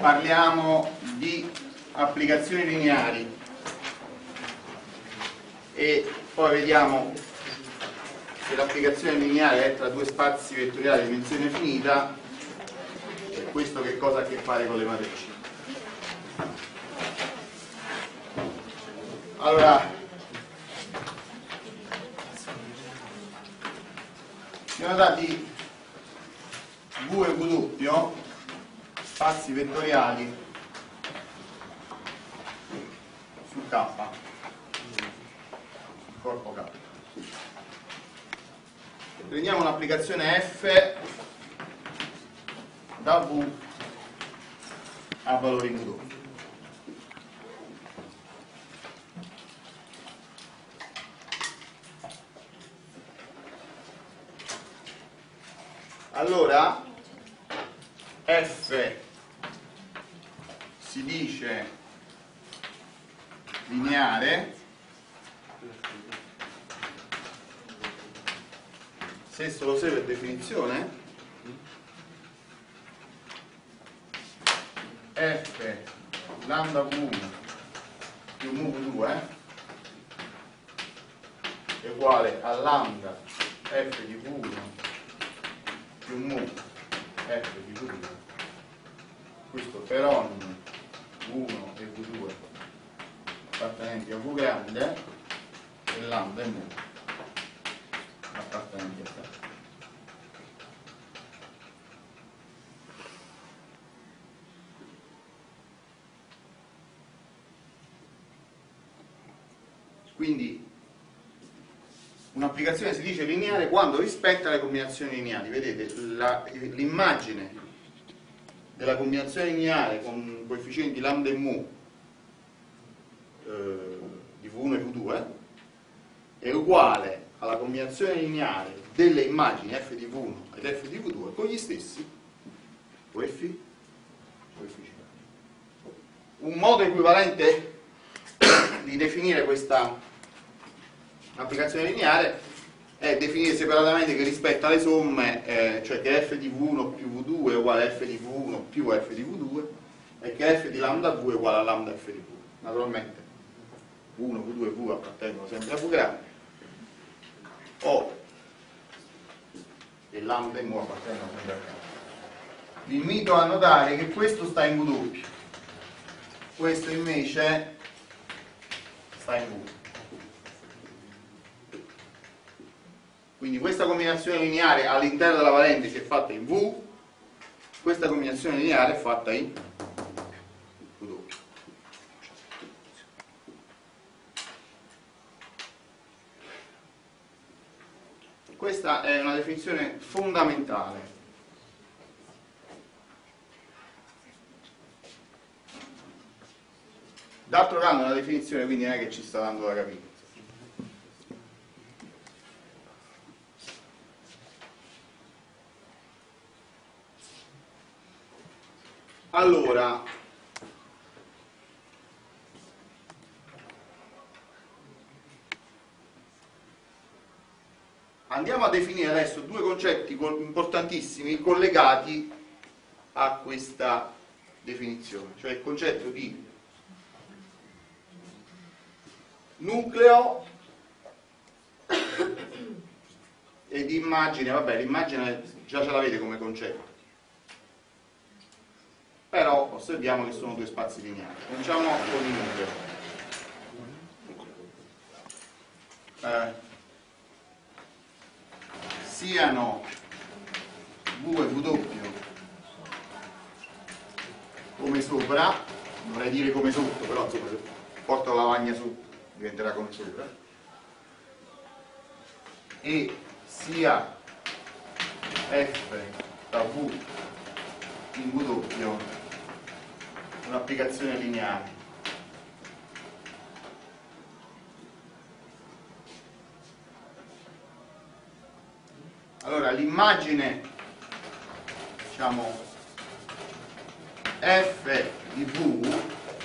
parliamo di applicazioni lineari e poi vediamo se l'applicazione lineare è tra due spazi vettoriali di dimensione finita e questo che cosa ha a che fare con le matrici. Allora, siamo dati V e W, spazi vettoriali su K, sul corpo K. Prendiamo un'applicazione F da V a valori in W. Allora F si dice lineare se solo se per definizione F lambda V1 più mu V2 è uguale a lambda F di V1 più mu F di V2, questo per ogni V1 e V2 appartenenti a V grande e lambda e mu appartenenti a K. Quindi un'applicazione si dice lineare quando rispetta le combinazioni lineari. Vedete, l'immagine della combinazione lineare con coefficienti lambda e mu di V1 e V2 è uguale alla combinazione lineare delle immagini f di V1 ed f di V2 con gli stessi coefficienti. Un modo equivalente di definire questa applicazione lineare è definire separatamente che rispetta le somme, cioè che f di V1 più V2 è uguale a f di V1 più f di V2 e che f di lambda V è uguale a lambda f di V. Naturalmente V1, V2 e V appartengono sempre a V grande, o e lambda e mu appartengono sempre a K. Vi invito a notare che questo sta in V doppio, questo invece sta in V. Quindi questa combinazione lineare all'interno della parentesi è fatta in V, questa combinazione lineare è fatta in V doppio. Questa è una definizione fondamentale. D'altro canto è una definizione, quindi non è che ci sta dando da capire. Allora, andiamo a definire adesso due concetti importantissimi collegati a questa definizione, cioè il concetto di nucleo e di immagine. Vabbè, l'immagine già ce l'avete come concetto, però osserviamo che sono due spazi lineari. Cominciamo con il nucleo. Siano V e W come sopra, dovrei dire come sotto, però insomma se porto la lavagna su diventerà come sopra, e sia F da V in W un'applicazione lineare. Allora l'immagine, diciamo, F di V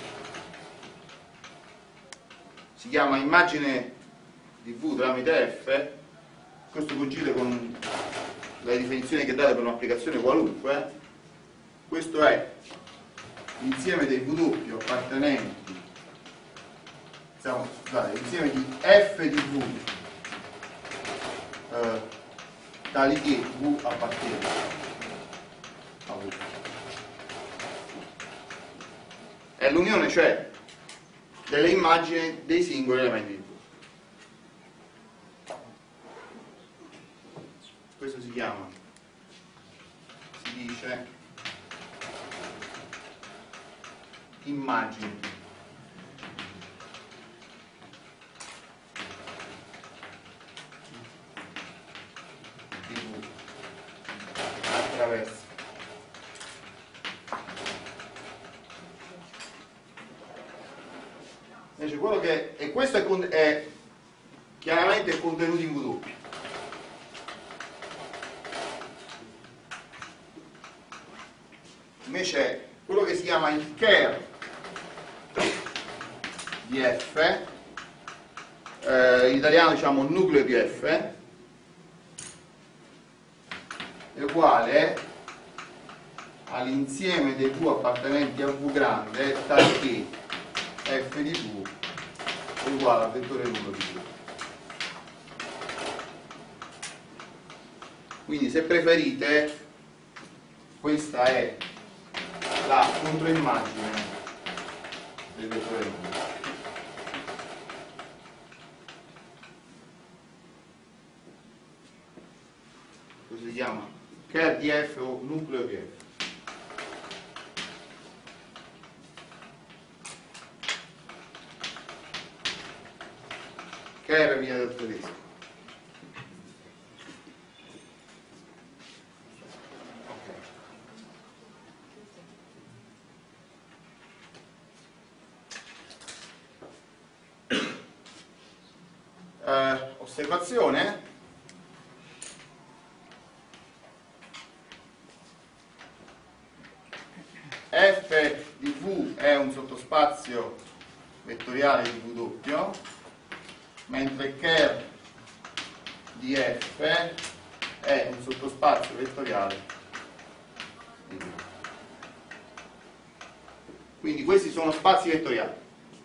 si chiama immagine di V tramite F, questo coincide con le definizioni che date per un'applicazione qualunque. Questo è l'insieme dei V appartenenti, scusate, l'insieme di f di V tali che V appartiene a V. È l'unione, cioè, delle immagini dei singoli elementi di V. Questo si chiama, si dice, immagini di V attraverso invece quello che e questo è chiaramente il contenuto in V. Invece quello che si chiama il Ker di F, in italiano diciamo nucleo di F, è uguale all'insieme dei V appartenenti a V grande tale che f di V è uguale al vettore nucleo di V. Quindi se preferite questa è la controimmagine del vettore nucleo. Questo si chiama Ker di F o nucleo di F. Ker viene dal tedesco. Osservazione? F di V è un sottospazio vettoriale di W, mentre Ker di F è un sottospazio vettoriale di V. Quindi questi sono spazi vettoriali.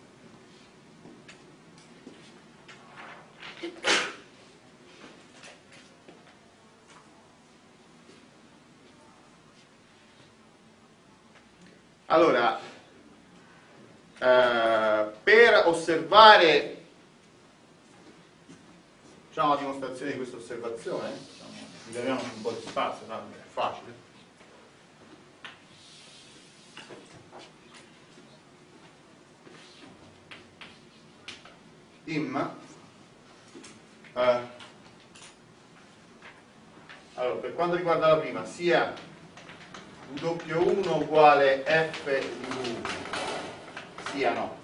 Allora, per osservare, facciamo la dimostrazione di questa osservazione, liberiamo un po' di spazio, tanto è facile. Allora, per quanto riguarda la prima, sia W1 uguale F di V siano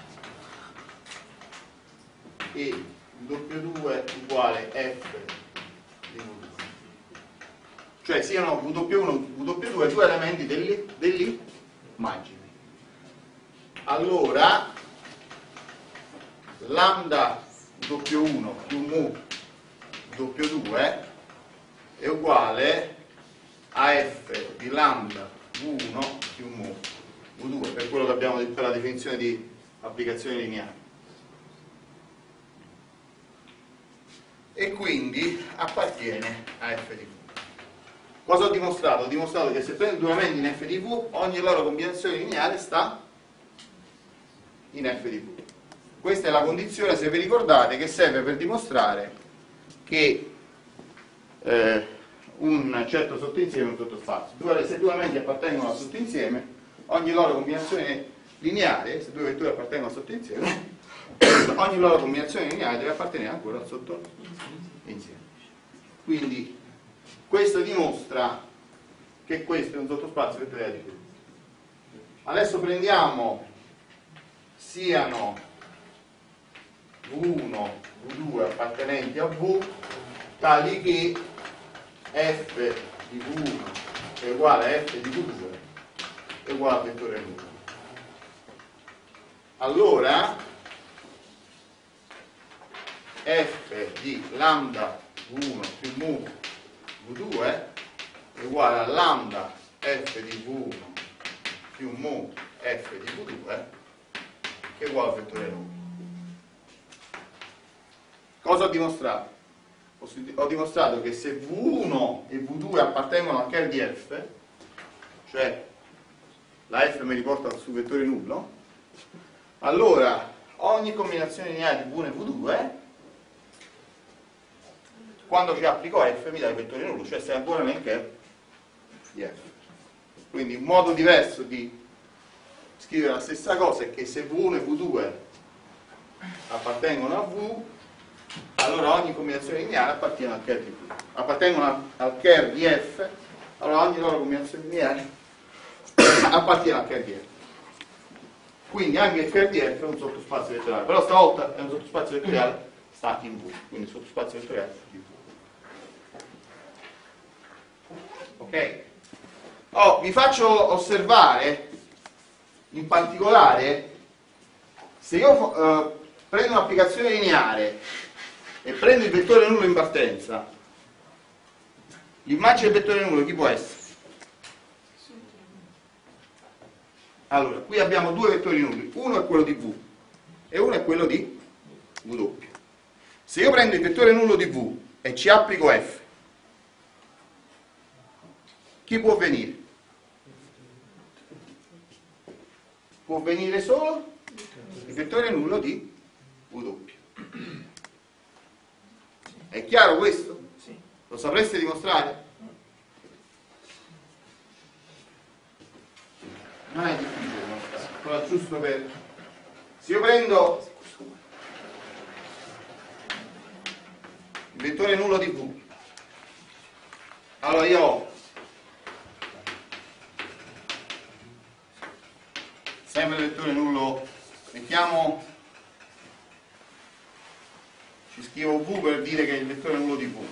e W2 uguale F di V2, cioè siano W1 W2 due elementi dell'immagine. Allora lambda W1 più mu W2 è uguale a F di lambda V1 più mu V2, per quello che abbiamo detto per la definizione di applicazione lineare. E quindi appartiene a F di V. Cosa ho dimostrato? Ho dimostrato che se prendo due elementi in F di V, ogni loro combinazione lineare sta in F di V. Questa è la condizione, se vi ricordate, che serve per dimostrare che un certo sottoinsieme è un sottospazio. Se due elementi appartengono al sottoinsieme, ogni loro combinazione lineare, se due vetture appartengono al sottoinsieme, ogni loro combinazione lineare deve appartenere ancora al sottoinsieme. Quindi questo dimostra che questo è un sottospazio vettoriale di V. Adesso prendiamo siano V1, V2 appartenenti a V tali che F di V1 è uguale a F di V2 è uguale al vettore nucleo. Allora F di lambda V1 più mu V2 è uguale a lambda F di V1 più mu f di v2 che è uguale al vettore nullo. Cosa ho dimostrato? Ho dimostrato che se v1 e v2 appartengono al Ker di f, cioè la f mi riporta sul vettore nullo, allora ogni combinazione lineare di v1 e v2, quando ci applico f mi dà il vettore nullo, cioè sei ancora nel Ker di f. Quindi un modo diverso di scrivere la stessa cosa è che se v1 e v2 appartengono a v, allora ogni combinazione lineare appartiene al Ker di v. Appartengono al Ker di f, allora ogni loro combinazione lineare appartiene al Ker di f. Quindi anche il Ker di f è un sottospazio vettoriale, però stavolta è un sottospazio vettoriale stato in v, quindi il sottospazio vettoriale di v. Ok? Vi faccio osservare in particolare, se io prendo un'applicazione lineare e prendo il vettore nullo in partenza, l'immagine del vettore nullo chi può essere? Allora, qui abbiamo due vettori nulli, uno è quello di v e uno è quello di w. Se io prendo il vettore nullo di v e ci applico f, chi può venire? Può venire solo il vettore nullo di w. È chiaro questo? Sì. Lo sapreste dimostrare? Non è difficile dimostrare, però giusto per... Se io prendo il vettore nullo di v, allora io ho sempre il vettore nullo, mettiamo, ci scrivo v per dire che è il vettore nullo di v.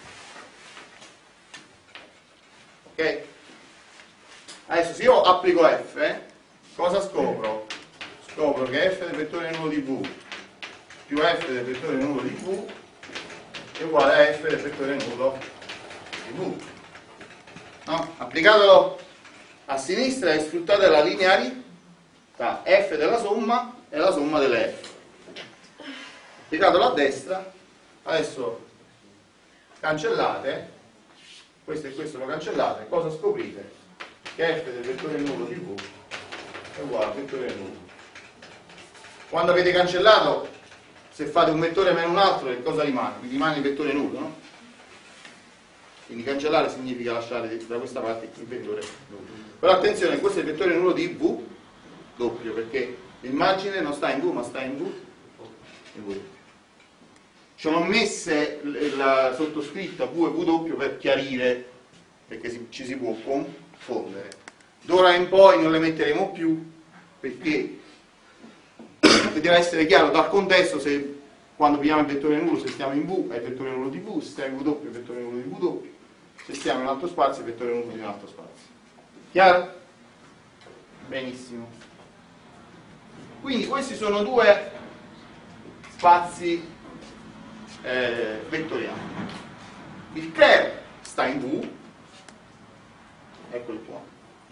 Ok? Adesso se io applico f, cosa scopro? Scopro che f del vettore nullo di v più f del vettore nullo di v è uguale a f del vettore nullo di v. No? Applicatelo a sinistra e sfruttate la linearità f della somma e la somma delle f. Applicatelo a destra, adesso cancellate, questo e questo lo cancellate, cosa scoprite? Che f del vettore nullo di v è uguale al vettore nullo. Quando avete cancellato, se fate un vettore meno un altro, che cosa rimane? Vi rimane il vettore nullo, no? Quindi cancellare significa lasciare da questa parte il vettore nullo. Però attenzione, questo è il vettore nullo di v doppio, perché l'immagine non sta in v ma sta in v. Ci ho messe la sottoscritta v e v doppio per chiarire, perché ci si può confondere. D'ora in poi non le metteremo più, perché deve essere chiaro dal contesto se quando pigliamo il vettore nullo, se stiamo in v è il vettore nullo di v, se stiamo in v doppio è il vettore nullo di v doppio, se stiamo in un altro spazio è il vettore nullo di un altro spazio. Chiaro? Benissimo. Quindi questi sono due spazi vettoriali. Il Ker sta in v, eccolo qua.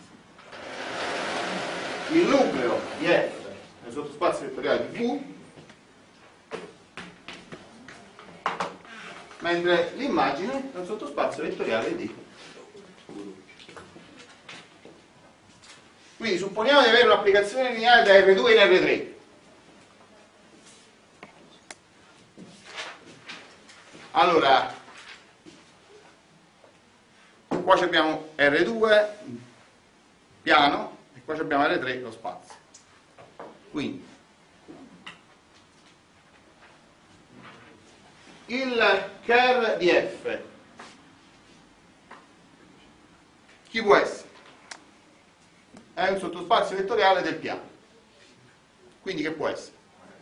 Il nucleo di f nel sottospazio vettoriale di v, mentre l'immagine è un sottospazio vettoriale di v. Quindi supponiamo di avere un'applicazione lineare da R2 in R3. Allora, qua abbiamo R2 piano e qua abbiamo R3 lo spazio. Quindi il Ker di f chi può essere? È un sottospazio vettoriale del piano. Quindi che può essere?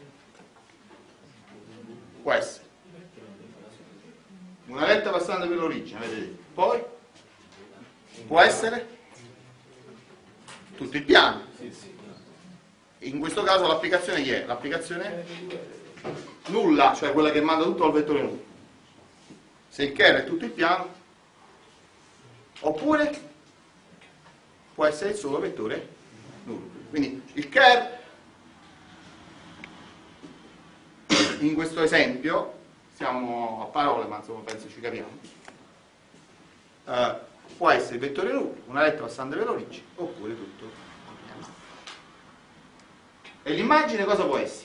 Può essere una retta passante per l'origine, avete detto. Poi può essere tutto il piano. In questo caso l'applicazione chi è? L'applicazione nulla, cioè quella che manda tutto al vettore nullo. Se il Ker è tutto il piano, oppure può essere il solo vettore nullo. Quindi il ker in questo esempio, siamo a parole ma insomma penso ci capiamo, può essere il vettore nullo, una retta passante per l'origine, oppure tutto. E l'immagine cosa può essere?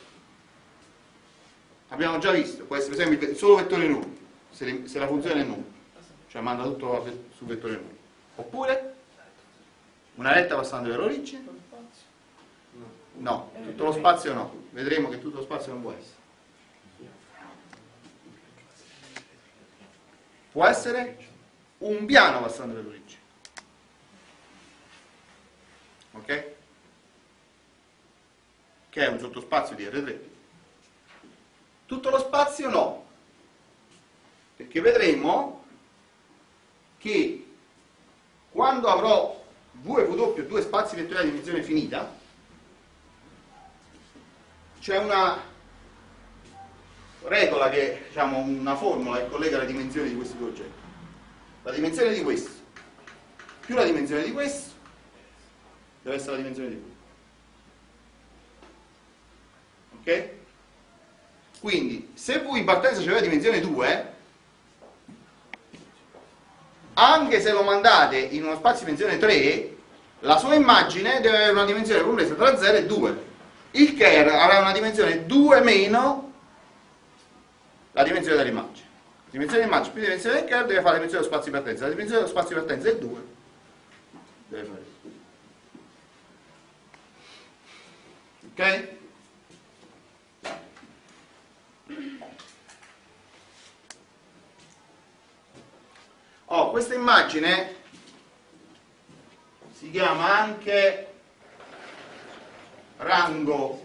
Abbiamo già visto, può essere per esempio solo vettore nullo, se la funzione è nulla, cioè manda tutto sul vettore nullo. Oppure una retta passante per l'origine? No, tutto lo spazio no, vedremo che tutto lo spazio non può essere. Può essere un piano passante per l'origine. Ok? Che è un sottospazio di R3. Tutto lo spazio no, perché vedremo che quando avrò V e W, due spazi vettoriali di dimensione finita, c'è una regola che, diciamo, una formula che collega le dimensioni di questi due oggetti. La dimensione di questo più la dimensione di questo deve essere la dimensione di questo. Ok? Quindi, se V in partenza c'è la dimensione 2, anche se lo mandate in uno spazio di dimensione 3, la sua immagine deve avere una dimensione compresa tra 0 e 2. Il ker avrà una dimensione 2 meno la dimensione dell'immagine. La dimensione dell'immagine più la dimensione del ker deve fare la dimensione dello spazio di partenza. La dimensione dello spazio di partenza è 2. Deve fare. Ok? Questa immagine si chiama anche rango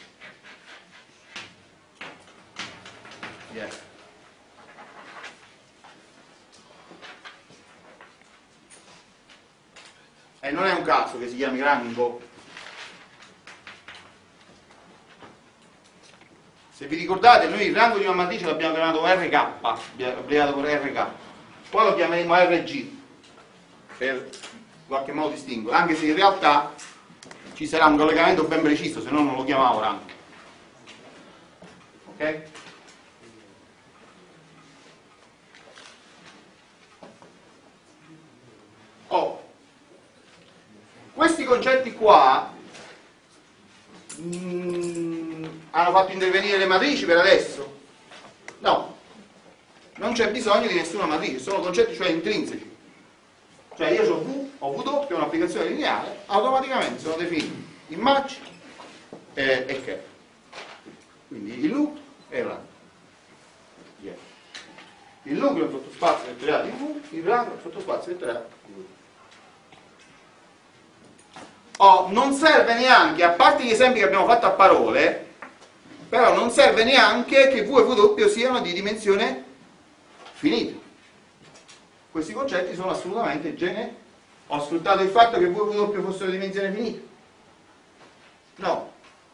e non è un caso che si chiami rango. Se vi ricordate, noi il rango di una matrice l'abbiamo chiamato RK, abbreviato con RK. Poi lo chiameremo RG per in qualche modo distinguere, anche se in realtà ci sarà un collegamento ben preciso, se no non lo chiamavo rango. Ok? Questi concetti qua hanno fatto intervenire le matrici per adesso? No. Non c'è bisogno di nessuna matrice, sono concetti cioè intrinseci. Cioè io ho V o W, un'applicazione lineare, automaticamente sono definiti immagini e che. Quindi il loop e il rango. Il nucleo è un sottospazio vettoriale di V, il rango è un sottospazio vettoriale di V. Non serve neanche, a parte gli esempi che abbiamo fatto a parole, però non serve neanche che V e W siano di dimensione finito. Questi concetti sono assolutamente generici. Ho sfruttato il fatto che V e W fossero di dimensione finita? No.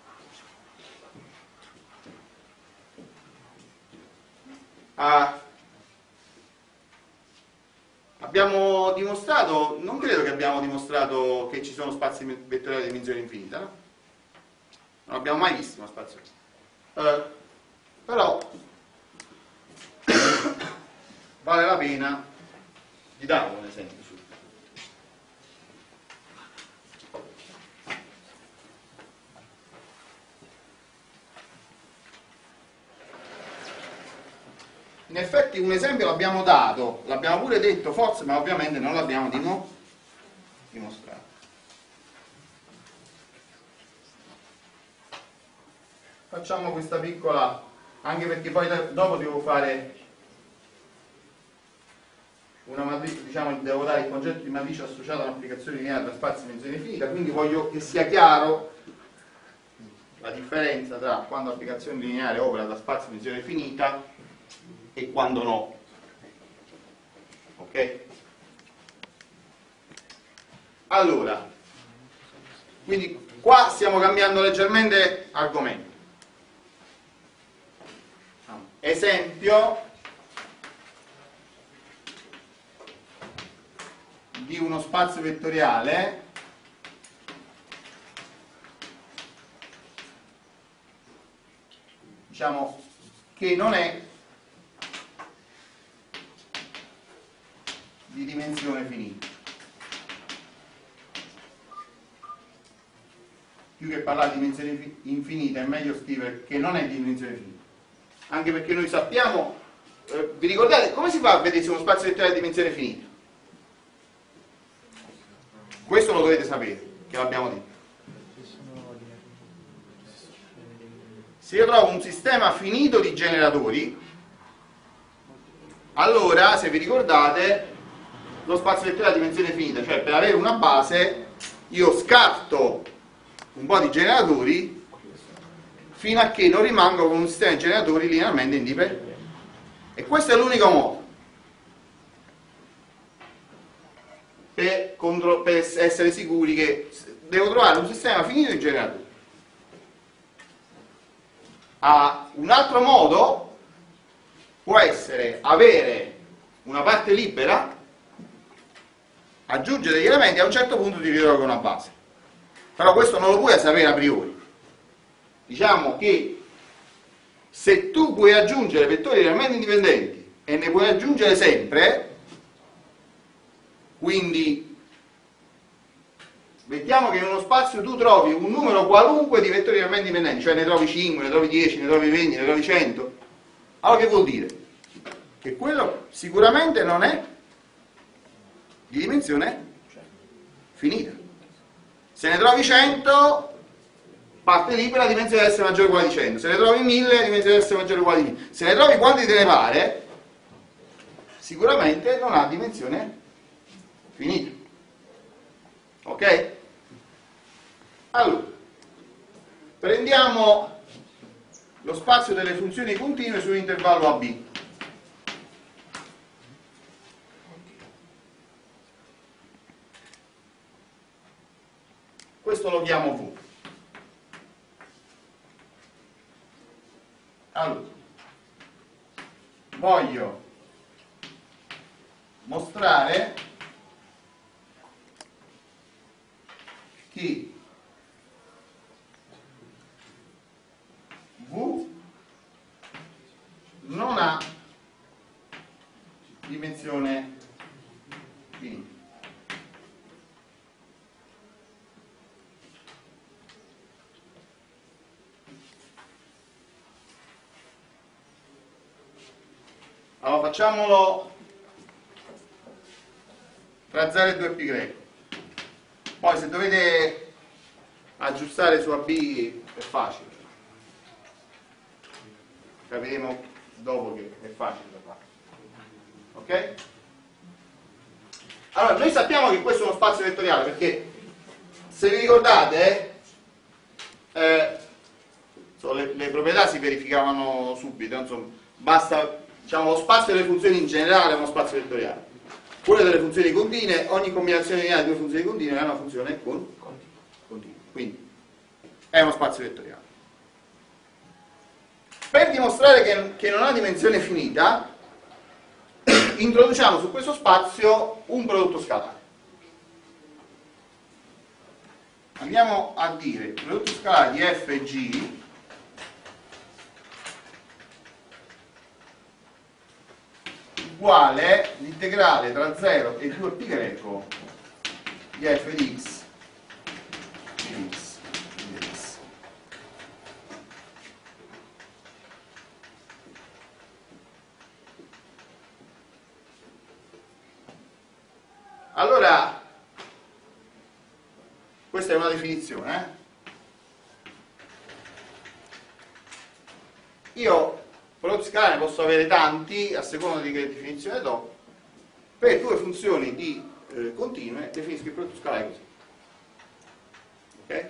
Abbiamo dimostrato, non credo che abbiamo dimostrato che ci sono spazi vettoriali di dimensione infinita, no? Non abbiamo mai visto uno spazio. Però vale la pena di dare un esempio su. In effetti un esempio l'abbiamo dato, l'abbiamo pure detto forse, ma ovviamente non l'abbiamo dimostrato. Facciamo questa piccola, anche perché poi dopo devo fare una matrice, diciamo, devo dare il concetto di matrice associata a un'applicazione lineare da spazi in dimensione finita, quindi voglio che sia chiaro la differenza tra quando l'applicazione lineare opera da spazi in dimensione finita e quando no. Ok? Allora, quindi qua stiamo cambiando leggermente argomento. Esempio di uno spazio vettoriale diciamo, che non è di dimensione finita. Più che parlare di dimensione infinita è meglio scrivere che non è di dimensione finita, anche perché noi sappiamo, vi ricordate come si fa a vedere se uno spazio vettoriale è di dimensione finita? Questo lo dovete sapere, che l'abbiamo detto. Se io trovo un sistema finito di generatori, allora, se vi ricordate, lo spazio vettoriale è di dimensione finita, cioè per avere una base io scarto un po' di generatori fino a che non rimango con un sistema di generatori linearmente indipendente. E questo è l'unico modo per essere sicuri che devo trovare un sistema finito di generatori. Un altro modo può essere avere una parte libera, aggiungere degli elementi e a un certo punto ti ritrovi una base. Però questo non lo puoi sapere a priori. Diciamo che se tu puoi aggiungere vettori realmente indipendenti e ne puoi aggiungere sempre, quindi mettiamo che in uno spazio tu trovi un numero qualunque di vettori realmente indipendenti, cioè ne trovi 5, ne trovi 10, ne trovi 20, ne trovi 100, allora che vuol dire? Che quello sicuramente non è di dimensione finita. Se ne trovi 100, parte libera, la dimensione deve essere maggiore o uguale di 100. Se ne trovi 1000, la dimensione deve essere maggiore o uguale di 1000. Se ne trovi quanti te ne pare, sicuramente non ha dimensione finita. Ok? Allora, prendiamo lo spazio delle funzioni continue sull'intervallo AB. Questo lo chiamo V. Allora, voglio mostrare che V non ha dimensione finita. Allora facciamolo tra 0 e 2π. Poi se dovete aggiustare su AB è facile. Capiremo dopo che è facile da fare. Ok? Allora, noi sappiamo che questo è uno spazio vettoriale perché se vi ricordate le proprietà si verificavano subito, insomma, basta, diciamo, lo spazio delle funzioni in generale è uno spazio vettoriale. Quello delle funzioni continue, ogni combinazione lineare di due funzioni continue è una funzione continua. Quindi è uno spazio vettoriale. Per dimostrare che non ha dimensione finita, introduciamo su questo spazio un prodotto scalare. Andiamo a dire il prodotto scalare di f e g uguale l'integrale tra 0 e 2π di f di x di x di x. Allora, questa è una definizione. Io prodotti scalari ne posso avere tanti, a seconda di che definizione do. Per due funzioni di continue definisco il prodotto scalare così. Ok?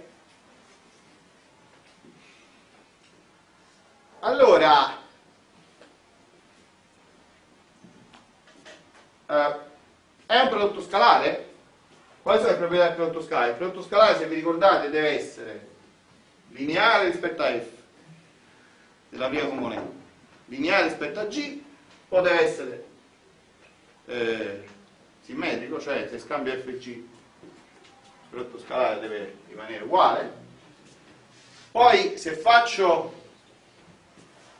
Allora, è un prodotto scalare? Quali sono le proprietà del prodotto scalare? Il prodotto scalare, se vi ricordate, deve essere lineare rispetto a f della prima componente, lineare rispetto a g, poi deve essere simmetrico, cioè se scambio f e g il prodotto scalare deve rimanere uguale. Poi se faccio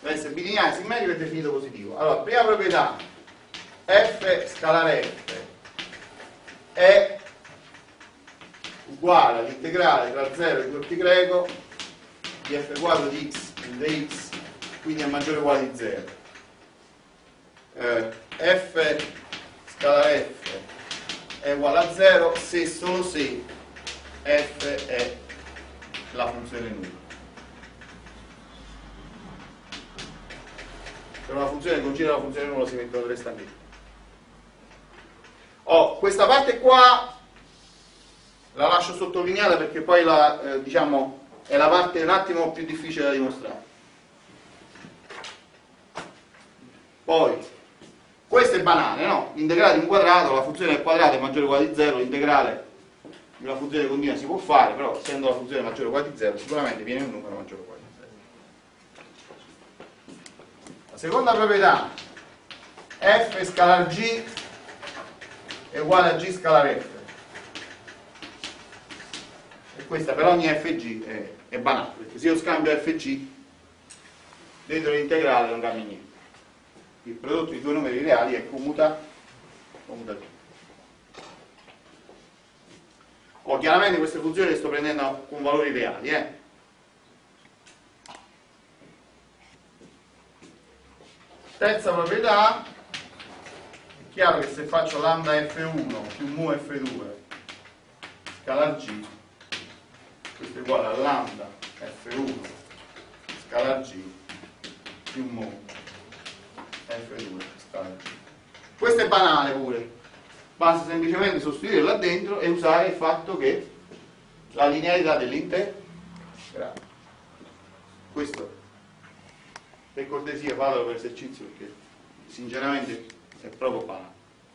deve essere bilineare, simmetrico e definito positivo. Allora, prima proprietà, f scalare f è uguale all'integrale tra 0 e 2π di f quadro di x in dx, quindi è maggiore o uguale di 0. F scalare f è uguale a 0 se solo se f è la funzione nulla. Per una funzione che considera la funzione nulla si mettono 3 stampini. Questa parte qua la lascio sottolineata perché poi diciamo, è la parte un attimo più difficile da dimostrare. Poi, questo è banale, no? L'integrale di un quadrato, la funzione del quadrato è maggiore o uguale di 0, l'integrale di una funzione continua si può fare, però essendo la funzione maggiore o uguale di 0 sicuramente viene un numero maggiore o uguale di 0. La seconda proprietà, f scalar g è uguale a g scalar f. E questa per ogni fg è banale, perché se io scambio fg dentro l'integrale non cambia niente. Il prodotto di due numeri reali è commutativo. Chiaramente queste funzioni le sto prendendo con valori reali. Terza proprietà, è chiaro che se faccio lambda f1 più mu f2 scalar g, questo è uguale a lambda f1 scalar g più mu f2 scalar g. Questo è banale pure, basta semplicemente sostituire là dentro e usare il fatto che la linearità dell'integrale. Questo per cortesia fatelo per esercizio perché sinceramente è proprio banale.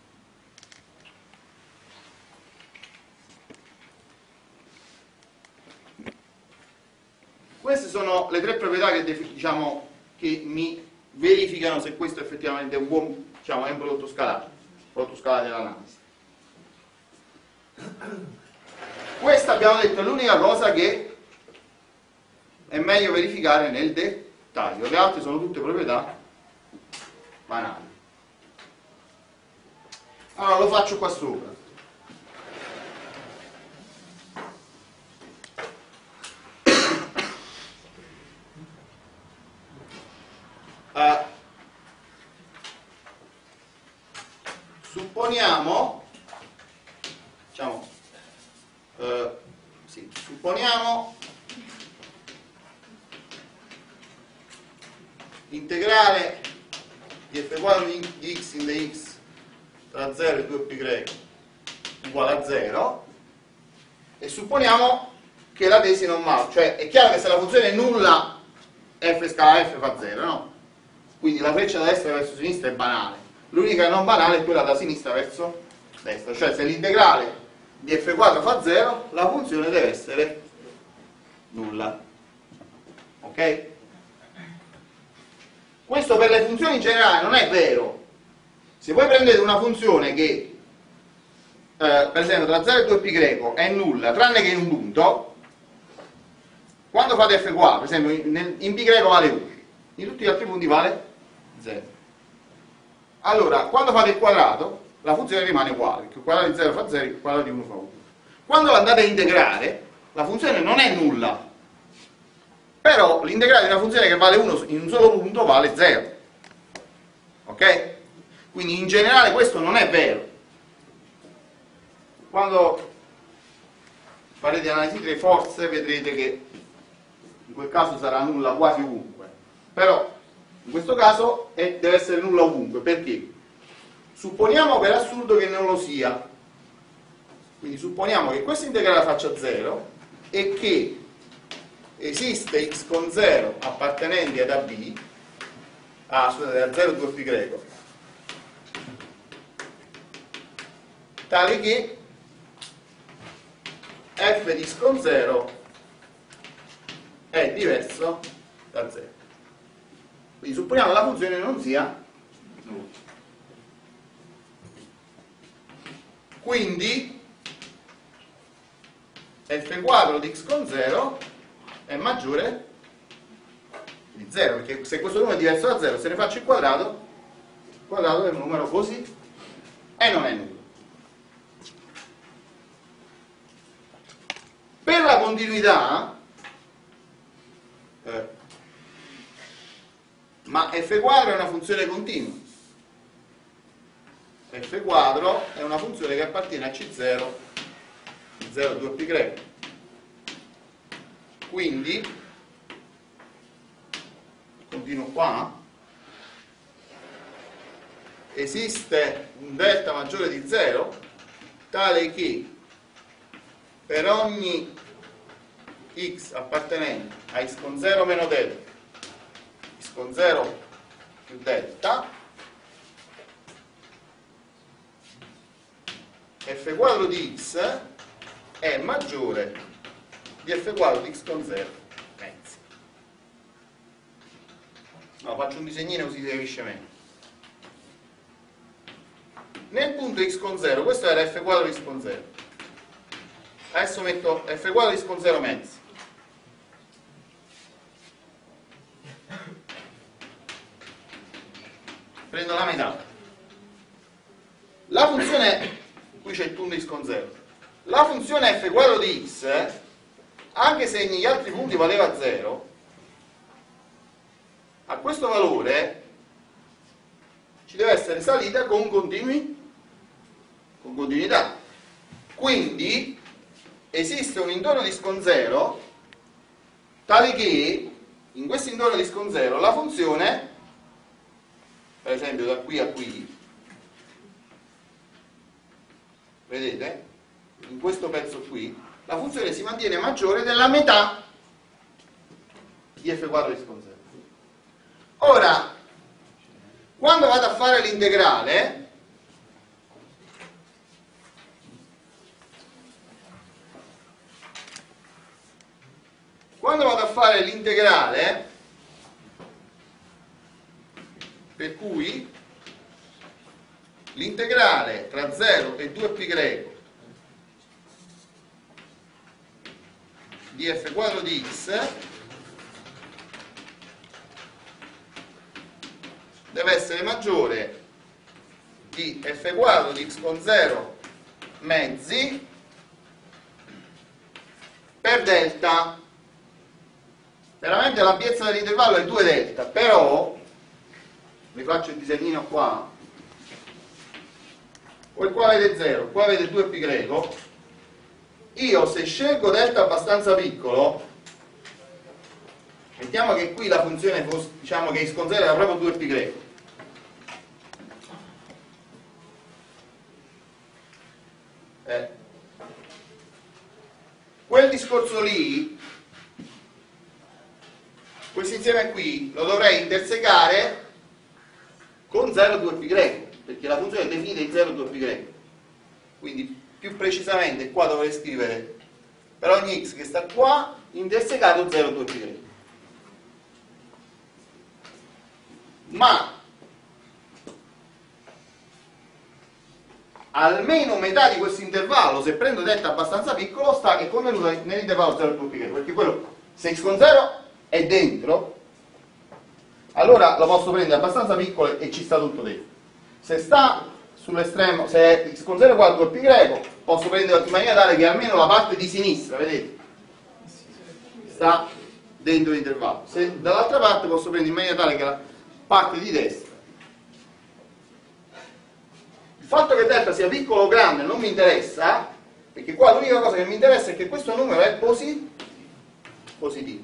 Queste sono le tre proprietà che, diciamo, che mi verificano se questo effettivamente è un buon, diciamo, è un prodotto scalare dell'analisi. Questa abbiamo detto è l'unica cosa che è meglio verificare nel dettaglio, le altre sono tutte proprietà banali. Allora lo faccio qua sopra. Supponiamo, diciamo, supponiamo l'integrale di f quadro di x in dx tra 0 e 2π uguale a 0 e supponiamo che la tesi non vale, cioè è chiaro che se la funzione è nulla f scala f fa 0, no? Quindi la freccia da destra verso sinistra è banale, l'unica non banale è quella da sinistra verso destra, cioè se l'integrale di f quadro fa 0 la funzione deve essere nulla, ok? Questo per le funzioni in generale non è vero. Se voi prendete una funzione che per esempio tra 0 e 2π è nulla tranne che in un punto, quando fate f quadro, per esempio in π vale 1, in tutti gli altri punti vale 0. Allora, quando fate il quadrato, la funzione rimane uguale, perché il quadrato di 0 fa 0, il quadrato di 1 fa 1. Quando la andate a integrare, la funzione non è nulla, però l'integrale di una funzione che vale 1 in un solo punto vale 0. Ok? Quindi in generale questo non è vero. Quando farete analisi 3 forse vedrete che in quel caso sarà nulla quasi ovunque, però in questo caso deve essere nulla ovunque. Perché? Supponiamo per assurdo che non lo sia, quindi supponiamo che questo integrale faccia 0 e che esiste x con 0 appartenenti ad AB, scusate, a 0 2π, tale che f di x con 0 è diverso da 0. Quindi supponiamo che la funzione non sia nulla. Quindi f quadro di x con 0 è maggiore di 0, perché se questo numero è diverso da 0, se ne faccio il quadrato è un numero così e non è nullo. Per la continuità, ma f quadro è una funzione continua. F quadro è una funzione che appartiene a C0, 0 2π. Quindi, continuo qua, esiste un delta maggiore di 0 tale che per ogni x appartenente a x con 0 meno delta, x con 0 più delta, f quadro di x è maggiore di f quadro di x con 0 mezzi. No, faccio un disegnino così si capisce meglio. Nel punto x con 0, questo era f quadro di x con 0. Adesso metto f quadro di x con 0 mezzi. Prendo la metà. La funzione, qui c'è il punto x con 0. La funzione f quadro di x, anche se negli altri punti valeva 0, a questo valore ci deve essere salita con continuità. Quindi esiste un intorno di x con 0 tale che in questo intorno di x con 0 la funzione, per esempio da qui a qui, vedete, in questo pezzo qui, la funzione si mantiene maggiore della metà di f quadro di x con 0. Ora, quando vado a fare l'integrale, per cui l'integrale tra 0 e 2π di f quadro di x deve essere maggiore di f quadro di x con 0 mezzi per delta. Veramente l'ampiezza dell'intervallo è 2 delta, però vi faccio il disegnino qua, poi qua avete 0, qua avete 2π. Io se scelgo delta abbastanza piccolo, mettiamo che qui la funzione fosse, diciamo che x con 0 era proprio 2π, quel discorso lì, questo insieme qui lo dovrei intersecare con 0 2π, perché la funzione è definita in 0 2π. Quindi più precisamente qua dovrei scrivere per ogni x che sta qua intersecato 0 2π. Ma almeno metà di questo intervallo, se prendo delta abbastanza piccolo, sta che è contenuto nell'intervallo 0 2π, perché quello, se x con 0 è dentro, allora lo posso prendere abbastanza piccolo e ci sta tutto dentro. Se sta sull'estremo, se è x con 0 uguale a 2π, posso prendere in maniera tale che almeno la parte di sinistra, vedete, sta dentro l'intervallo. Se dall'altra parte posso prendere in maniera tale che la parte di destra. Il fatto che delta sia piccolo o grande non mi interessa, perché qua l'unica cosa che mi interessa è che questo numero è positivo.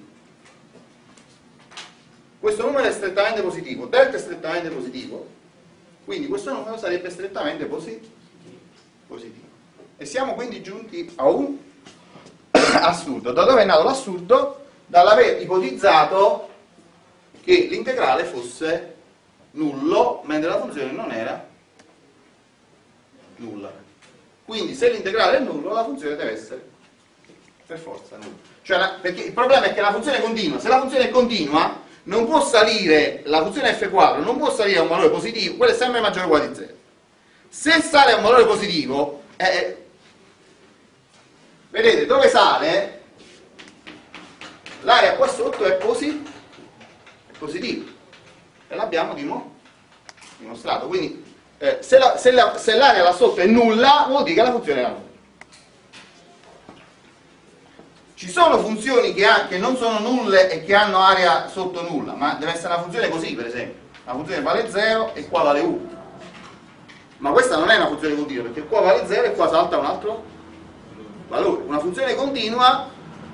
Questo numero è strettamente positivo, delta è strettamente positivo, quindi questo numero sarebbe strettamente positivo. E siamo quindi giunti a un assurdo. Da dove è nato l'assurdo? Dall'aver ipotizzato che l'integrale fosse nullo, mentre la funzione non era nulla. Quindi se l'integrale è nullo, la funzione deve essere per forza nulla. Cioè, perché il problema è che la funzione è continua. Se la funzione è continua, non può salire, la funzione f quadro non può salire a un valore positivo, quello è sempre maggiore o uguale di 0. Se sale a un valore positivo, vedete dove sale? L'area qua sotto è positivo, e l'abbiamo dimostrato. Quindi se l'area là sotto è nulla, vuol dire che la funzione è nulla. Ci sono funzioni che non sono nulle e che hanno area sotto nulla, ma deve essere una funzione così, per esempio. La funzione vale 0 e qua vale 1. Ma questa non è una funzione continua, perché qua vale 0 e qua salta un altro valore. Una funzione continua,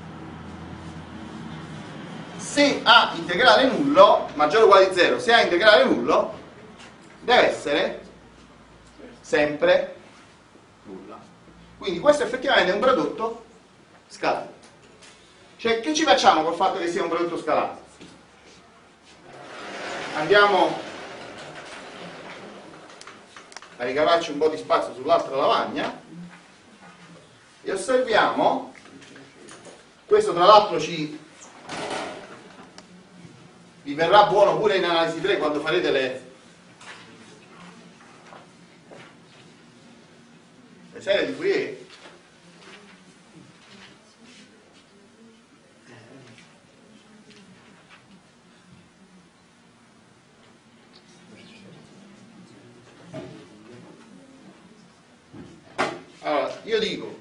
se ha integrale nullo, maggiore o uguale di 0, se ha integrale nullo, deve essere sempre nulla. Quindi questo effettivamente è un prodotto scalare. Cioè, che ci facciamo col fatto che sia un prodotto scalare? Andiamo a ricavarci un po' di spazio sull'altra lavagna e osserviamo, questo tra l'altro vi verrà buono pure in analisi 3 quando farete le serie di Fourier. Allora, io dico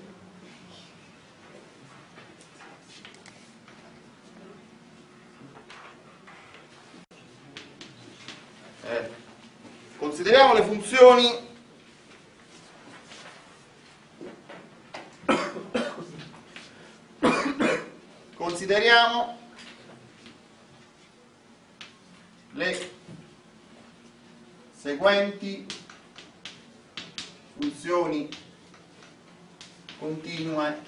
consideriamo le funzioni consideriamo le seguenti funzioni continue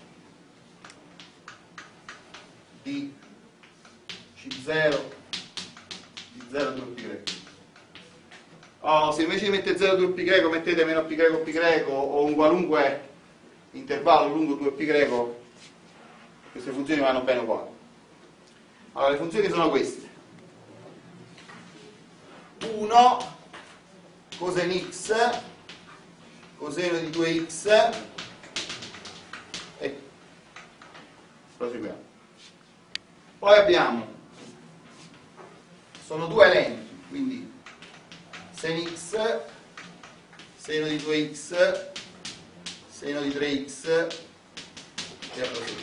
di C0 di 0 2 π. Se invece di mettere 0 2 π mettete meno π π o un qualunque intervallo lungo 2 π, queste funzioni vanno bene uguali. Allora, le funzioni sono queste: 1 coseno x, coseno di 2x, e proseguiamo. Poi abbiamo, sono due elenchi, quindi sen x, seno di 2x, seno di 3x, e proseguiamo.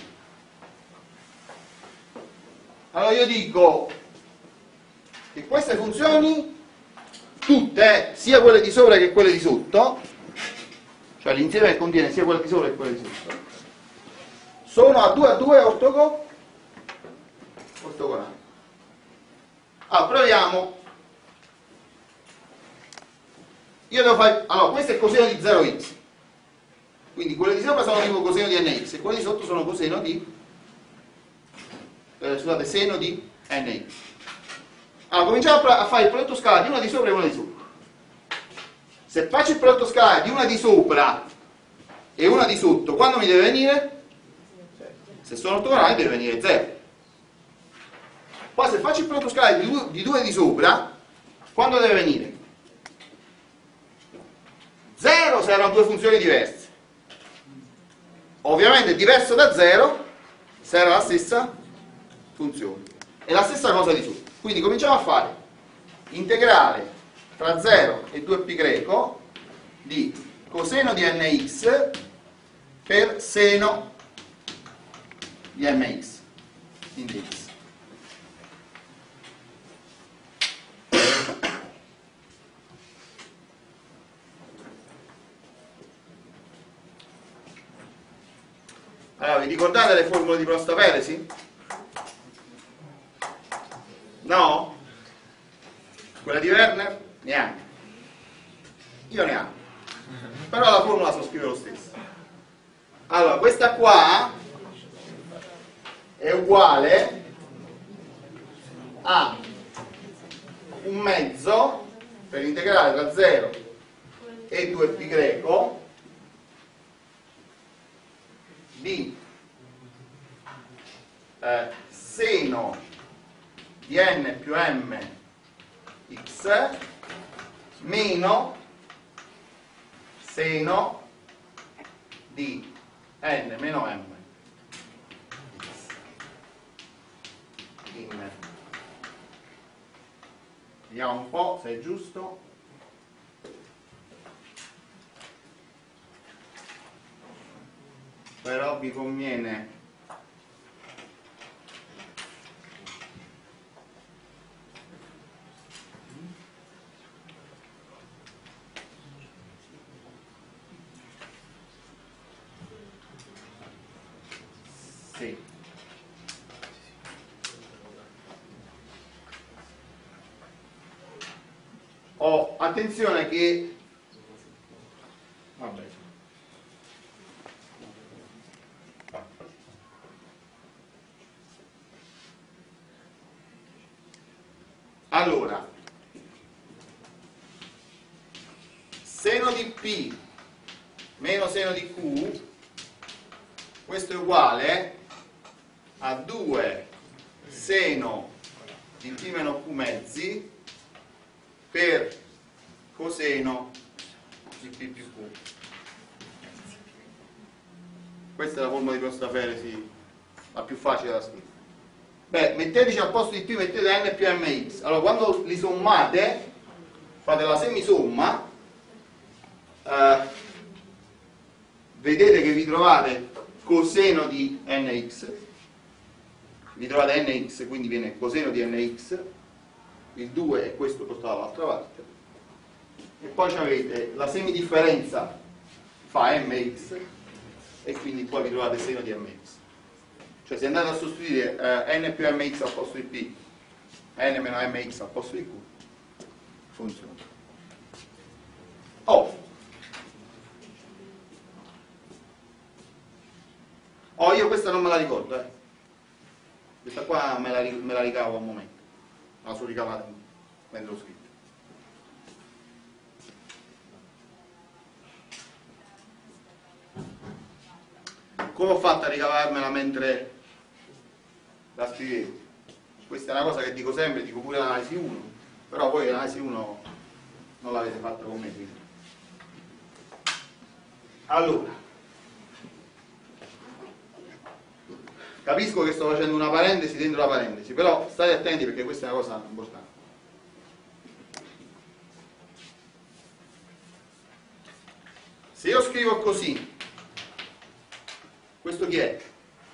Allora io dico che queste funzioni, tutte, sia quelle di sopra che quelle di sotto, cioè l'insieme che contiene sia quelle di sopra che quelle di sotto, sono a 2 a 2 ortogonali. Allora proviamo. Io devo fare, allora questo è coseno di 0x, quindi quelle di sopra sono tipo coseno di nx e quelle di sotto sono coseno di seno di nx. Allora cominciamo a fare il prodotto scalare di una di sopra e una di sotto. Se faccio il prodotto scalare di una di sopra e una di sotto, quando mi deve venire? Se sono ortogonali deve venire 0. Poi se faccio il prodotto scalare di due di sopra, quando deve venire? 0 se erano due funzioni diverse. Ovviamente è diverso da 0 se era la stessa funzione. E la stessa cosa di sotto. Quindi cominciamo a fare integrale tra 0 e 2π di coseno di nx per seno di mx in dx. Allora, vi ricordate le formule di Prosta-Peresi? No? Quella di Werner? Neanche. Io neanche. Però la formula so scrivere lo stesso. Allora, questa qua è uguale a un mezzo per integrare tra 0 e 2π di seno di n più m x meno seno di n meno m x in vediamo un po' se è giusto. Però vi conviene sì. Oh, attenzione che vabbè. Allora, seno di P meno seno di Q, questo è uguale a 2 seno di P meno Q mezzi per coseno di P più Q. Questa è la forma di prostaferesi, la più facile da scrivere. Beh, metteteci al posto di P, mettete n più mx. Allora, quando li sommate, fate la semisomma, vedete che vi trovate coseno di nx, vi trovate nx, quindi viene coseno di nx, il 2 è questo portato dall'altra parte, e poi avete la semidifferenza fa mx, e quindi poi vi trovate seno di mx. Cioè se andate a sostituire n più mx al posto di p, n meno mx al posto di q, funziona. Io questa non me la ricordo, questa qua me la ricavo a un momento, me la sono ricavata mentre l'ho scritto. Come ho fatto a ricavarmela mentre la scrivevo? Questa è una cosa che dico sempre, dico pure l'analisi 1, però voi l'analisi 1 non l'avete fatta con me, quindi. Allora, capisco che sto facendo una parentesi dentro la parentesi, però state attenti perché questa è una cosa importante. Se io scrivo così, questo chi è?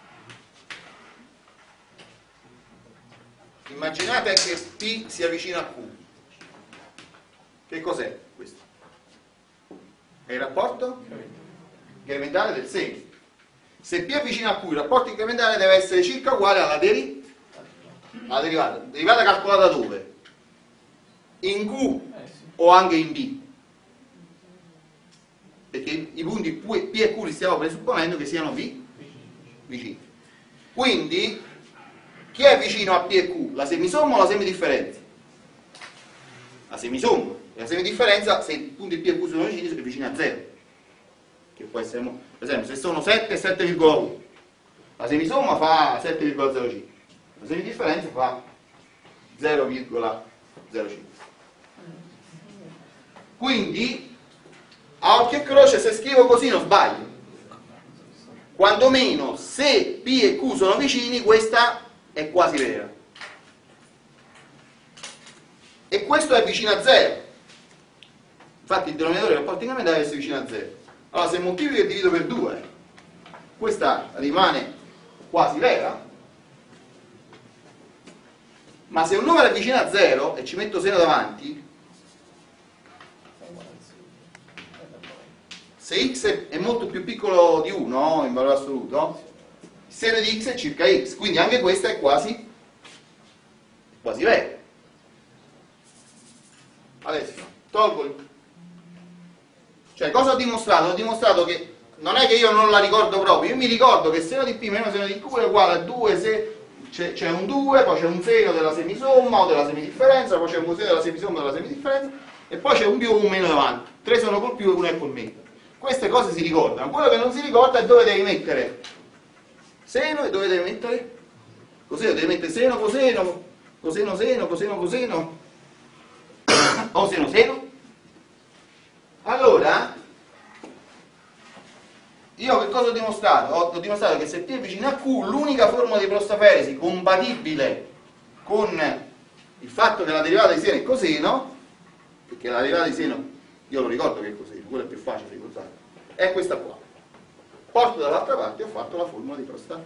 Immaginate che P sia vicino a Q. Che cos'è questo? È il rapporto incrementale del seno. Se P è vicino a Q, il rapporto incrementale deve essere circa uguale alla derivata. Derivata calcolata dove? In Q o anche in B? Perché i punti P e Q li stiamo presupponendo che siano vicini. Quindi, chi è vicino a P e Q? La semisomma o la semidifferenza? La semisomma. E la semidifferenza, se i punti P e Q sono vicini, sono vicini a 0. Che può essere, per esempio, se sono 7 e 7,1. La semisomma fa 7,05. La semidifferenza fa 0,05. Quindi, a occhio e croce, se scrivo così non sbaglio. Quantomeno, se P e Q sono vicini, questa è quasi vera. E questo è vicino a 0. Infatti il denominatore del rapporto incrementale deve essere vicino a 0. Allora se moltiplico e divido per 2, questa rimane quasi vera. Ma se un numero è vicino a 0 e ci metto seno davanti, se x è molto più piccolo di 1 in valore assoluto, il seno di x è circa x, quindi anche questa è quasi vera. Adesso tolgo il... Cioè cosa ho dimostrato? Ho dimostrato che non è che io non la ricordo proprio, io mi ricordo che seno di P meno seno di Q è uguale a 2 se c'è un 2, poi c'è un seno della semisomma o della semidifferenza, poi c'è un coseno della semisomma o della semidifferenza, e poi c'è un più o un meno davanti. 3 sono col più e 1 è col meno. Queste cose si ricordano. Quello che non si ricorda è dove devi mettere seno e dove devi mettere coseno. Devi mettere seno, coseno, coseno, seno, coseno, coseno o seno, seno. Allora, io che cosa ho dimostrato? Ho dimostrato che se P è vicino a Q, l'unica forma di prostaferesi compatibile con il fatto che la derivata di seno è coseno, perché la derivata di seno, io lo ricordo che è coseno, quello è più facile di ricordare, è questa qua. Porto dall'altra parte e ho fatto la formula di prostata.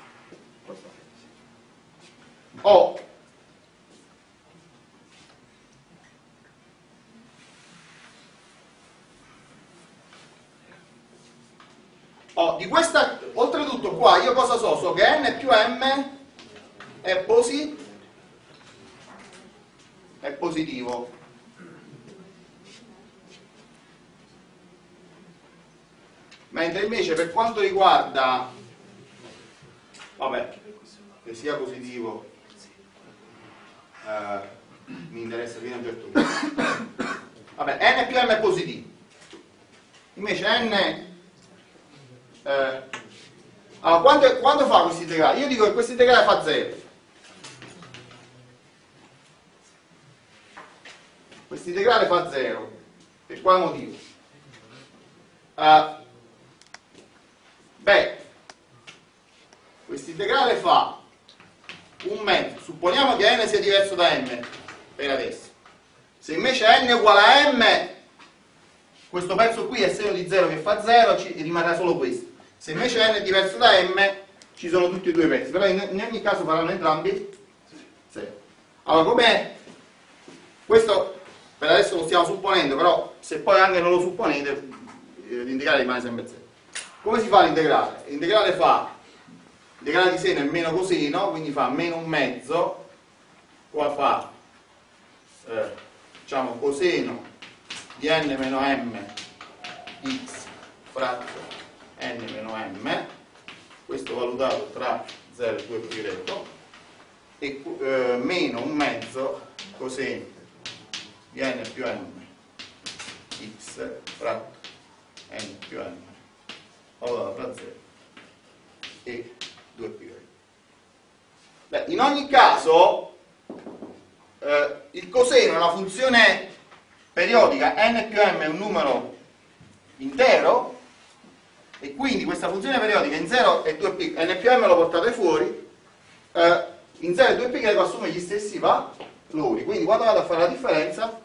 Di questa, oltretutto qua io cosa so? So che n più m è positivo. Mentre invece per quanto riguarda, vabbè, che sia positivo mi interessa fino a un certo punto. Vabbè, n più m è positivo. Invece n allora, quanto fa questo integrale? Io dico che questo integrale fa 0. Questo integrale fa 0. Per quale motivo? Questo integrale fa un mezzo. Supponiamo che n sia diverso da m per adesso. Se invece n è uguale a m, questo pezzo qui è seno di 0 che fa 0, rimarrà solo questo. Se invece n è diverso da m, ci sono tutti e due i pezzi, però in ogni caso faranno entrambi 0. Allora, com'è? Questo per adesso lo stiamo supponendo, però se poi anche non lo supponete, l'integrale rimane sempre 0. Come si fa l'integrale? L'integrale di seno è meno coseno, quindi fa meno un mezzo, qua fa diciamo coseno di n meno m x fratto n meno m, questo valutato tra 0 e 2π, e meno un mezzo coseno di n più m x fratto n più m valutato tra 0 e 2π. Beh, in ogni caso il coseno è una funzione periodica, n più m è un numero intero, e quindi questa funzione periodica in 0 e 2π, n più m lo portate fuori, in 0 e 2π assume gli stessi valori, quindi quando vado a fare la differenza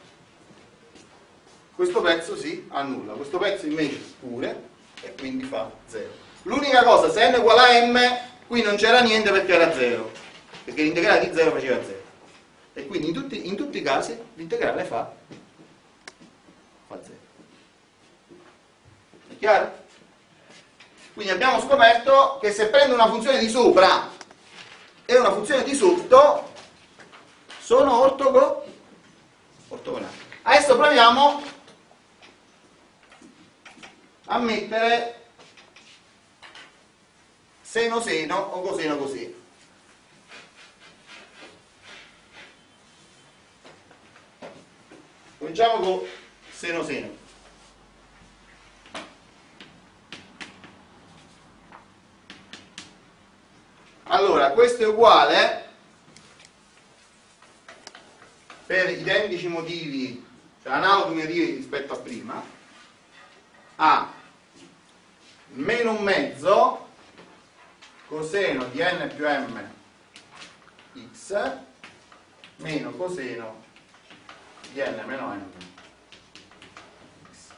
questo pezzo si annulla, questo pezzo invece pure, e quindi fa 0. L'unica cosa, se n è uguale a m, qui non c'era niente perché era 0, perché l'integrale di 0 faceva 0, e quindi in tutti i casi l'integrale fa 0. È chiaro? Quindi abbiamo scoperto che se prendo una funzione di sopra e una funzione di sotto sono ortogonali. Adesso proviamo a mettere seno-seno o coseno-coseno. Cominciamo con seno-seno. Allora, questo è uguale, per identici motivi, cioè analoghi motivi rispetto a prima, a meno un mezzo coseno di n più m x meno coseno di n meno m x.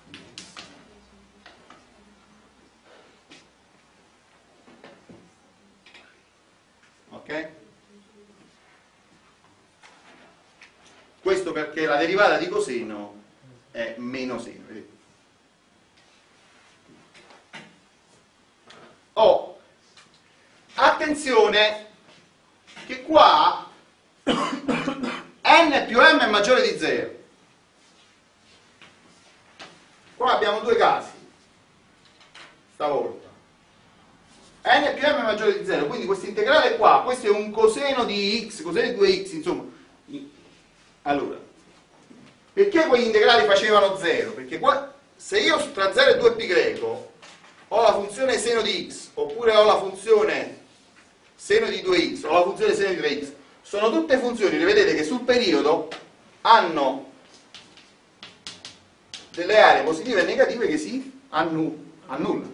Ok? Questo perché la derivata di coseno è meno seno, vedete? Attenzione che qua n più m è maggiore di 0. Qua abbiamo due casi stavolta. N più m è maggiore di 0, quindi questo integrale qua, questo è un coseno di x, coseno di 2x, insomma. Allora, perché quegli integrali facevano 0? Perché qua, se io tra 0 e 2π ho la funzione seno di x, oppure ho la funzione seno di 2x, o la funzione seno di 3x, sono tutte funzioni, le vedete, che sul periodo hanno delle aree positive e negative che si annullano.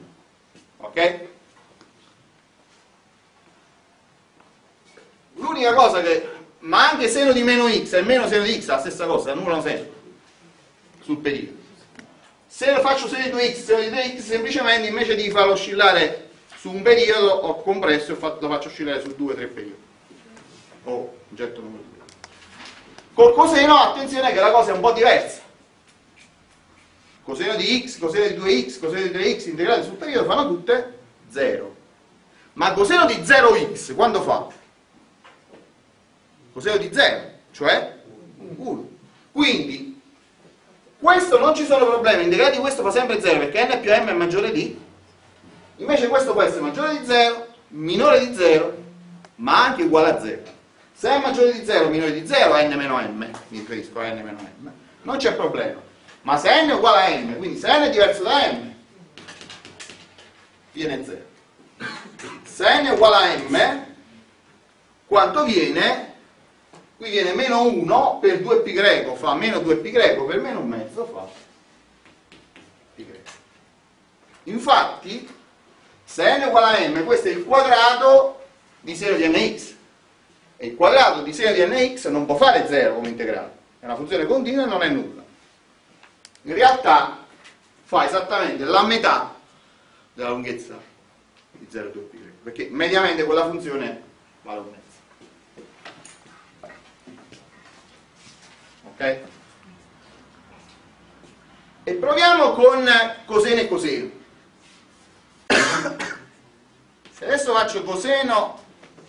Ok? L'unica cosa che ma anche seno di meno x e meno seno di x è la stessa cosa, annullano sempre sul periodo. Se lo faccio seno di 2x, seno di 3x, semplicemente invece di farlo oscillare su un periodo ho compresso e lo faccio oscillare su 2-3 periodi. O oggetto numero 2. Col coseno attenzione che la cosa è un po' diversa. Coseno di x, coseno di 2x, coseno di 3x integrati sul periodo fanno tutte 0. Ma coseno di 0x quando fa? Coseno di 0, cioè 1. Quindi questo non ci sono problemi, integrati di questo fa sempre 0 perché n più m è maggiore di. Invece questo può essere maggiore di 0, minore di 0, ma anche uguale a 0. Se è maggiore di 0 o minore di 0, n meno m, mi riferisco a n meno m, non c'è problema. Ma se n è uguale a m, quindi se n è diverso da m, viene 0. Se n è uguale a m, quanto viene? Qui viene meno 1 per 2π greco, fa meno 2π greco per meno un mezzo, fa π greco. Infatti, se n è uguale a m, questo è il quadrato di seno di nx. E il quadrato di seno di nx non può fare 0 come integrale. È una funzione continua e non è nulla. In realtà fa esattamente la metà della lunghezza di 0,2π greco, perché mediamente quella funzione vale un mezzo. Ok? E proviamo con coseno e coseno. Se adesso faccio coseno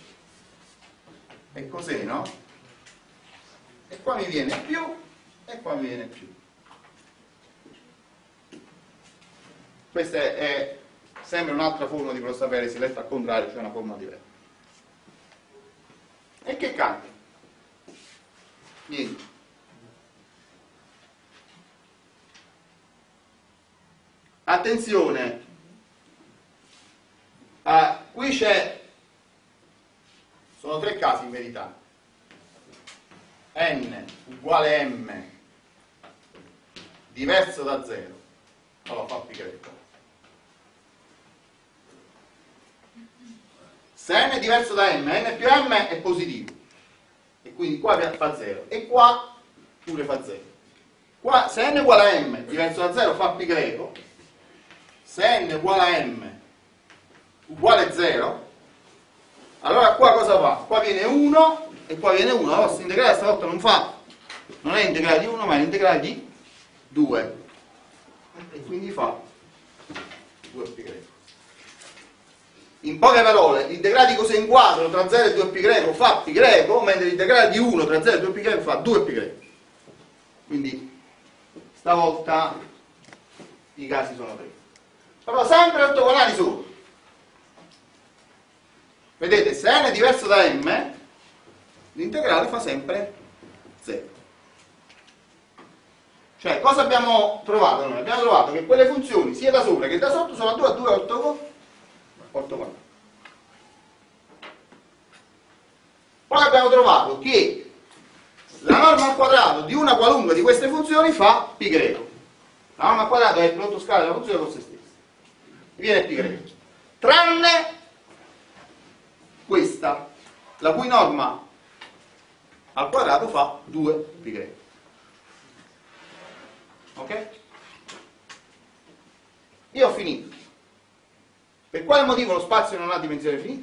e coseno, e qua mi viene più e qua mi viene più. Questa è sempre un'altra forma di prostaperesi letta al contrario, cioè una forma diversa. E che cambia? Niente. Attenzione, qui sono tre casi in verità. N uguale m diverso da 0, allora fa π greco. Se n è diverso da m, n più m è positivo, e quindi qua fa 0, e qua pure fa 0. Qua, se n è uguale a m diverso da 0 fa π greco, se n è uguale a m uguale 0, allora qua cosa fa? Qua viene 1 e qua viene 1, la vostra integrale stavolta non è integrale di 1 ma è l'integrale di 2, e quindi fa 2π greco. In poche parole, l'integrale di coseno quadro tra 0 e 2π greco fa π greco, mentre l'integrale di 1 tra 0 e 2π greco fa 2π greco. Quindi stavolta i casi sono 3. Però sempre ortogonali solo. Vedete, se n è diverso da m, l'integrale fa sempre 0. Cioè, cosa abbiamo trovato noi? Abbiamo trovato che quelle funzioni, sia da sopra che da sotto, sono a 2 a 2 ortogonali. Poi abbiamo trovato che la norma al quadrato di una qualunque di queste funzioni fa π greco. La norma al quadrato è il prodotto scalare della funzione con se stessa. Viene π greco. Tranne questa, la cui norma al quadrato fa 2π greco. Ok? Io ho finito. Per quale motivo lo spazio non ha dimensione finita?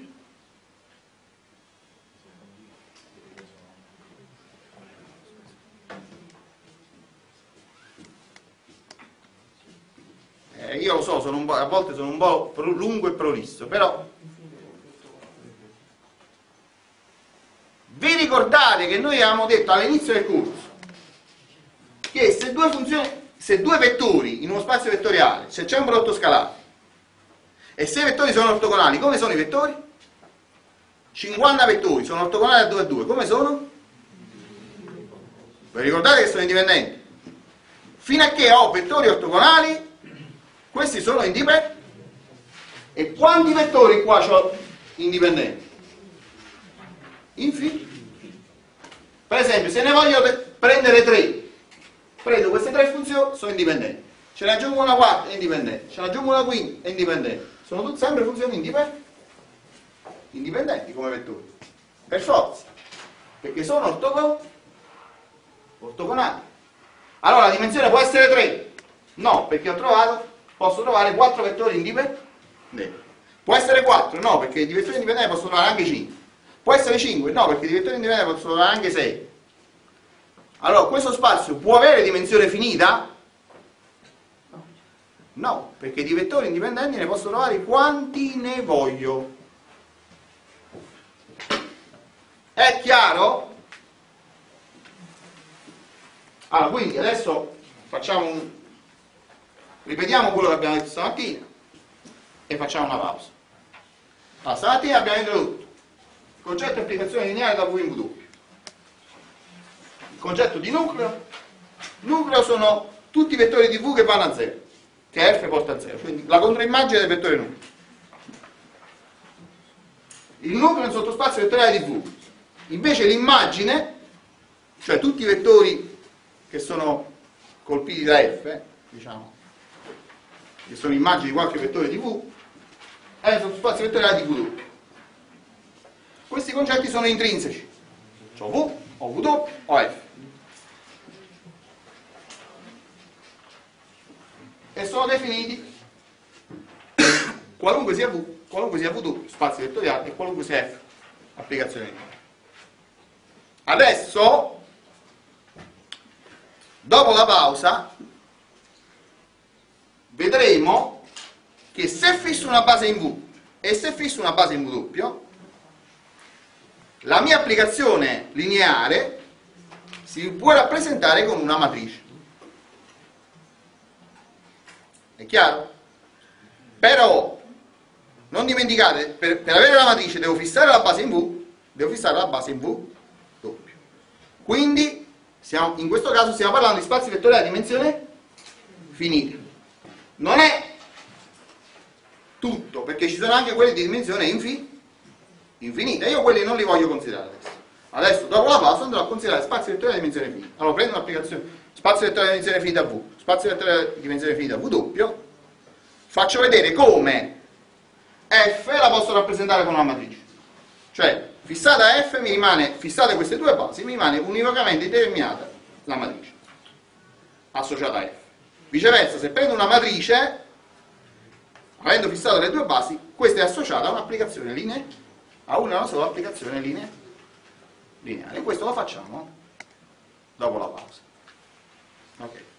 Io lo so, a volte sono un po' lungo e prolisso, però vi ricordate che noi avevamo detto all'inizio del corso che se due vettori in uno spazio vettoriale, se c'è un prodotto scalare e se i vettori sono ortogonali, come sono i vettori? 50 vettori sono ortogonali a 2 a 2, come sono? Vi ricordate che sono indipendenti? Fino a che ho vettori ortogonali, questi sono indipendenti. E quanti vettori qua ho indipendenti? Infiniti. Per esempio, se ne voglio prendere 3, prendo queste 3 funzioni, sono indipendenti. Ce ne aggiungo una quarta, è indipendente. Ce ne aggiungo una quinta, è indipendente. Sono tutte sempre funzioni indipendenti come vettori. Per forza. perché sono ortogonali. Allora la dimensione può essere 3? No, perché posso trovare 4 vettori indipendenti. Può essere 4? No, perché di vettori indipendenti posso trovare anche 5. Può essere 5? No, perché di vettori indipendenti posso trovare anche 6. Allora, questo spazio può avere dimensione finita? No, perché di vettori indipendenti ne posso trovare quanti ne voglio. È chiaro? Allora, quindi adesso ripetiamo quello che abbiamo detto stamattina e facciamo una pausa. Allora, stamattina abbiamo introdotto il concetto di applicazione lineare da V in W. Il concetto di nucleo. Nucleo sono tutti i vettori di V che vanno a 0, che F porta a 0, quindi la controimmagine del vettore nucleo. Il nucleo è un sottospazio vettoriale di V. Invece l'immagine, cioè tutti i vettori che sono colpiti da F, diciamo, che sono immagini di qualche vettore di V, è un sottospazio vettoriale di V. Questi concetti sono intrinseci, cioè V, o W, o F. E sono definiti qualunque sia V, qualunque sia W, spazio vettoriale, e qualunque sia F, applicazione lineare. Adesso, dopo la pausa, vedremo che se fisso una base in V e se fisso una base in W, la mia applicazione lineare si può rappresentare con una matrice. È chiaro? Però, non dimenticate, per avere la matrice devo fissare la base in V, devo fissare la base in V doppio. Quindi, in questo caso stiamo parlando di spazi vettoriali a dimensione finita. Non è tutto, perché ci sono anche quelli di dimensione infinita. Io quelli non li voglio considerare adesso. Adesso, dopo la pausa, andrò a considerare spazi vettoriali a dimensione finita. Allora, prendo un'applicazione spazio vettoriale di dimensione finita V, spazio vettoriale di dimensione finita V doppio, faccio vedere come F la posso rappresentare con una matrice. Cioè, fissata F mi rimane, fissate queste due basi, mi rimane univocamente determinata la matrice associata a F. Viceversa, se prendo una matrice, avendo fissato le due basi, questa è associata a un'applicazione lineare, a una sola applicazione lineare. E questo lo facciamo dopo la pausa. Ok.